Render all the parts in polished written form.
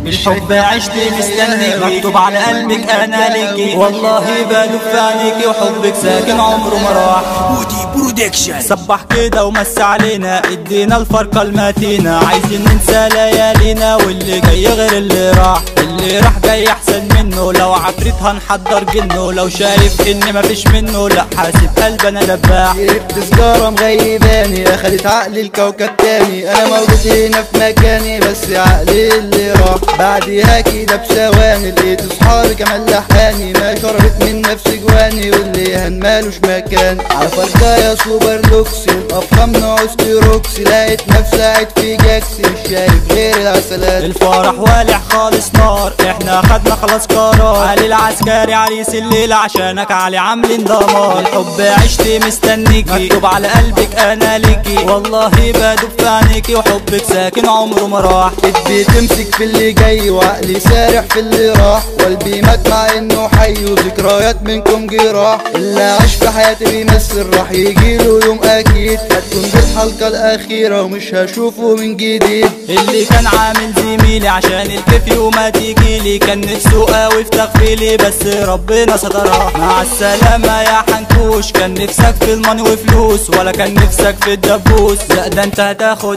بالحب عشت مستنيك، مكتوب على قلبك انا ليكي، والله بالوف في عينيكي وحبك ساكن عمره ما راح. بودي برودكشن صبح كده ومس علينا، ادينا الفرقة المتينة، عايزين ننسى ليالينا واللي جاي غير اللي راح. اللي راح جاي احسن منه، لو عفريت هنحضر جنه، لو شايف ان مفيش منه لا حاسب قلب انا دباح. جبت سجارة مغيباني اخدت عقلي الكوكب تاني، انا موجود هنا في مكاني بس عقلي اللي راح. بعديها كده بثواني لقيت اصحابي كمان لحاني، ما شربت من نفسي جواني واللي هنمالوش مكان. على فرقة يا سوبر لوكسي الافخم نعوزتي روكسي، لقيت نفسي قاعد في جاكسي مش شايف غير العسلات. الفرح والع خالص نار، احنا خدنا خلاص قرار، علي العسكري عريس الليلة عشانك علي عاملين دمار. الحب عشت مستنيكي، مكتوب على قلبك انا ليكي، والله بدوب في عينيكي وحبك ساكن عمره ما راح. ايدي تمسك في اللي جاي وعقلي سارح في اللي راح، وقلبي مات مع انه حي وذكريات منكم جراح. اللي عاش في حياتي بيمثل راح يجيله يوم اكيد، هتكون دي الحلقة الاخيرة ومش هشوفه من جديد. اللي كان عامل زميلي عشان الكيف وما تيجيلي، كان نفسه قوي في تغفيلي بس ربنا سترها. مع السلامة يا حنكوش، كان نفسك في الماني وفلوس ولا كان نفسك في الدبوس؟ لا ده انت هتاخد.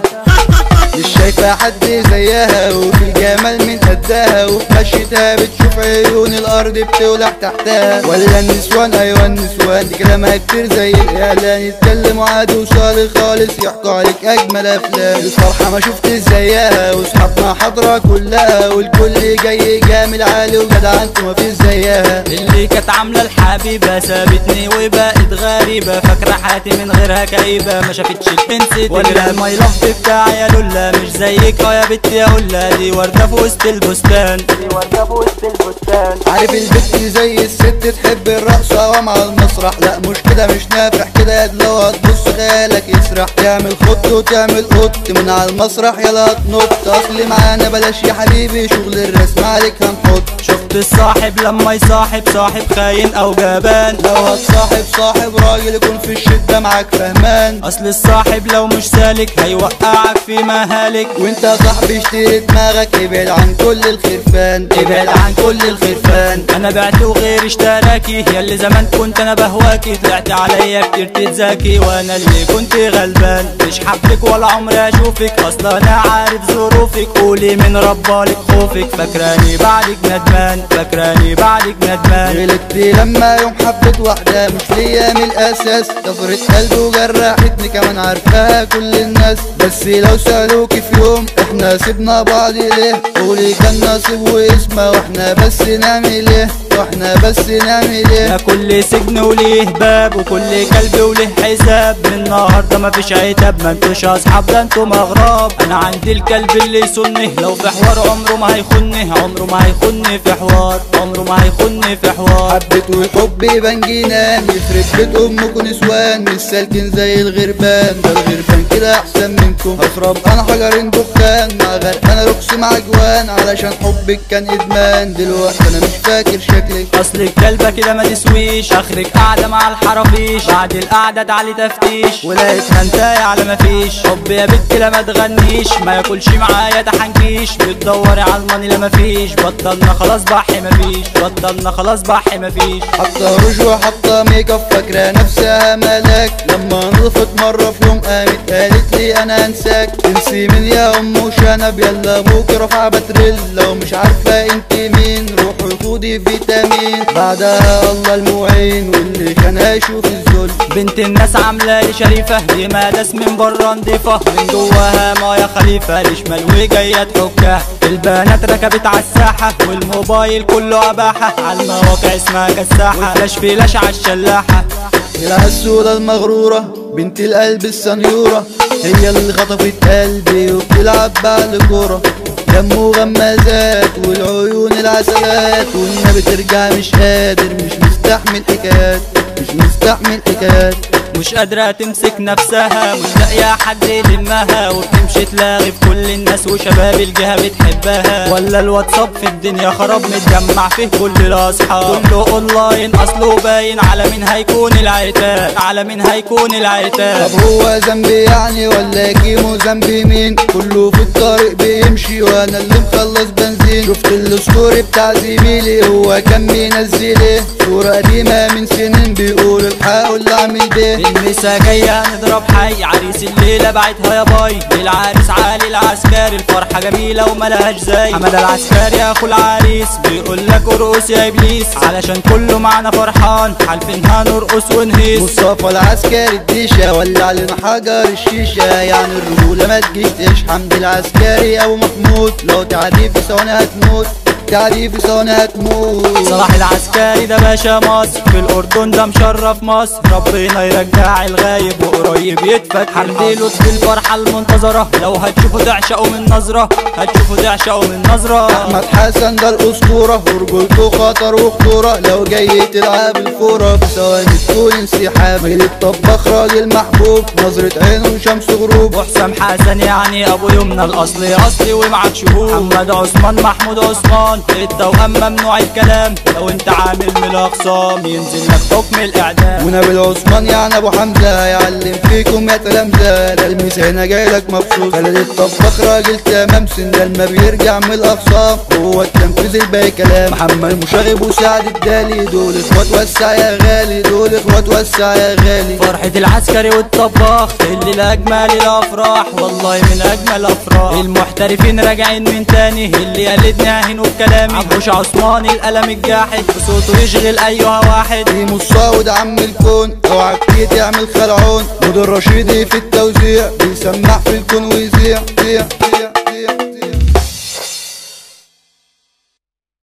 مش شايفة حد زيها وفي الجمال من قدها، وفي مشيتها بتشوف عيون الارض بتولع تحتها. ولا النسوان ايوه النسوان دي كلامها كتير زي الاعلان، يتكلموا عادي وصالح خالص يحكوا عليك اجمل افلام. الفرحة ما شفت زيها واصحابنا حاضرة كلها، والكل جاي جامل عالي وجدع انتوا مفيش زيها. اللي كانت عاملة الحبيبة سابتني وبقت غريبة، فاكرة حياتي من غيرها كئيبة، ما شافتش البنت ولا ماي لاف بتاع يا لولا. مش زيك يا بنت يا هلا، دي وردة في وسط البستان، دي وردة في وسط البستان. عارف البنت زي الست تحب الرقصة ومع المسرح، لا مش كده مش نافع كده، لو هتبص خيالك يسرح. تعمل خط وتعمل قط من على المسرح يلا تنط، اصل معانا بلاش يا حبيبي شغل الرسم عليك هنحط. شفت الصاحب لما يصاحب صاحب خاين او جبان، لو هتصاحب صاحب راجل يكون في الشدة معاك فهمان. اصل الصاحب لو مش سالك هيوقعك في مهالك. وانت يا صاحبي اشتري دماغك، ابعد عن كل الخرفان، ابعد عن كل الخرفان. انا بعت وغير اشتراكي، ياللي زمان كنت انا بهواكي، طلعت عليا كتير تتزاكي وانا اللي كنت غلبان. مش حبك ولا عمري اشوفك، اصلا انا عارف ظروفك، قولي من ربالك خوفك، فاكراني بعدك ندمان، فاكراني بعدك ندمان. غلطت لما يوم حبيت واحدة مش ليا من الاساس، كسرت قلبي وجرحتني كمان عارفاها كل الناس. بس لو سألوكي في يوم احنا سيبنا بعض ليه، قولي كان نصيب واسمه واحنا بس نعمل ايه، واحنا بس نعمل ايه. يا كل سجن وليه باب وكل كلب وليه حساب، من النهارده مفيش عتاب، ما انتوش اصحاب ده انتوا مغراب. انا عندي الكلب اللي يصنه، لو في حوار عمره ما هيخنه، عمره ما هيخني في حوار، عمره ما هيخني في حوار. حبيت والحب يبان جنان، يخرب بيت امكم نسوان، مش سالكين زي الغربان، ده الغربان كده احسن منكم. اشرب انا حجرين دخان مع غرق انا رقص مع جوان، علشان حبك كان ادمان، دلوقتي انا مش فاكر شكلك. اصل الكلبة كده ما تسويش، اخرك قاعدة مع الحرافيش، بعد القعدة تعالي تفتيش، ولقيتها انتاي على مفيش. حب يا بنت لا ما تغنيش، ما ياكلش معايا ده حنكيش، بتدوري على الماني لا مفيش، بطلنا خلاص بحي مفيش، بطلنا خلاص بحي مفيش. حاطه روج وحاطه ميك اب فاكره نفسها ملاك، لما نضفت مره في يوم قامت قالت لي انا انساك. تنسي من يا ام وشنب يلا ابوك رافعه بترل، لو مش عارفه انت مين روحي خدي فيتامين. بعدها الله المعين واللي كان هيشوف الذل. بنت الناس عامله لي شريفه، دي مداس من بره نضيفه، من جواها مايا خليفه، ليش ملوي جايه تحكها. البنات ركبت على الساحه والموبايل كله اباحه، على المواقع اسمها كساحه، فلاش فلاش على الشلاحه. العسولة المغرورة بنت القلب السنيورة، هي اللي خطفت قلبي وبتلعب بعد كورة. دم وغمازات والعيون العسلات، والنبي ترجع مش قادر، مش مستحمل حكايات، مش مستحمل حكايات. مش قادرة تمسك نفسها، مش لاقية حد يلمها، وبتمشي تلاغي في كل الناس وشباب الجهة بتحبها. ولا الواتساب في الدنيا خراب متجمع فيه كل الاصحاب، كله اونلاين اصله باين، على مين هيكون العتاب، على مين هيكون العتاب. طب هو ذنبي يعني ولا كيمو ذنبي مين؟ كله في الطريق بيمشي وانا اللي مخلص بنزين. شفت الستوري بتاع زميلي هو كان بينزل صورة قديمة من سنين بيقول الحقوا اللي اعمل بيه. المسا جاية نضرب حي، عريس الليلة بعتها يا باي، للعريس علي العسكري، الفرحة جميلة وملهاش زي. حمادة العسكري اخو العريس بيقول لك ارقص يا ابليس، علشان كله معنا فرحان حالفين هنرقص ونهيس. مصطفى العسكري الديشة ولع علينا حجر الشيشة، يعني الرجولة ما تجيش. حمدي العسكري ابو محمود لو تعدي في ثواني هتموت، تعدي في ثواني هتموت. صلاح العسكري ده باشا مصر، في الاردن ده مشرف مصر، ربنا يرجع الغايب وقريب يتفتح. حمدي لطفي الفرحة المنتظرة، لو هتشوفوا تعشقوا من نظرة، هتشوفوا تعشقوا من نظرة. احمد حسن ده الاسطورة ورجولته خطر وخطورة، لو جاي تلعب الكورة في ثواني تكون انسحاب. مجد الطباخ راجل محبوب، نظرة عينه وشمس غروب. وحسام حسن يعني ابو يمنى الاصلي اصلي ومعك شهود. محمد عثمان محمود عثمان التوأم ممنوع الكلام، لو انت عامل من الاخصام ينزل لك حكم الاعدام. ونبيل عثمان يعني ابو حمزة يعلم فيكم يا تلامذة، ده الميس هنا جاي لك مبسوط. خالد الطباخ راجل تمام سندال ما بيرجع من الاخصام، هو التنفيذ الباقي كلام. محمد مشاغب وسعد الدالي دول اخوات وسع يا غالي، دول اخوات وسع يا غالي. فرحة العسكري والطباخ اللي لاجمل الافراح، والله من اجمل افراح. المحترفين راجعين من تاني، اللي قلدني اهين وبكلامي. عبوش عثمان القلم الجاحد بصوته يشغل ايها واحد. ديمو الصاود عم الكون اوعى كتير تعمل خلعون، مدير رشيدي في التوزيع بيسمع في الكون ويذيع.